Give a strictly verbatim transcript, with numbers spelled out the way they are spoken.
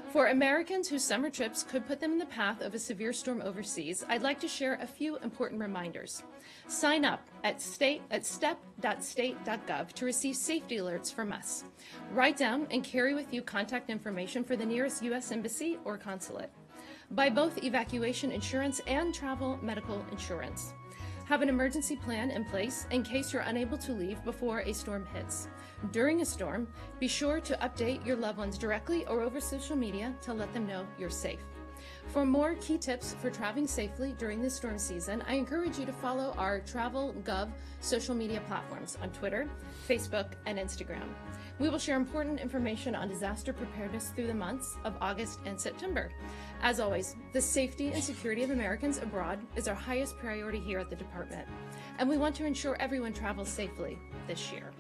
For Americans whose summer trips could put them in the path of a severe storm overseas, I'd like to share a few important reminders. Sign up at, state, at step dot state dot gov to receive safety alerts from us. Write down and carry with you contact information for the nearest U S Embassy or consulate. Buy both evacuation insurance and travel medical insurance. Have an emergency plan in place in case you're unable to leave before a storm hits. During a storm, be sure to update your loved ones directly or over social media to let them know you're safe. For more key tips for traveling safely during the storm season, I encourage you to follow our Travel dot gov social media platforms on Twitter, Facebook, and Instagram. We will share important information on disaster preparedness through the months of August and September. As always, the safety and security of Americans abroad is our highest priority here at the department, and we want to ensure everyone travels safely this year.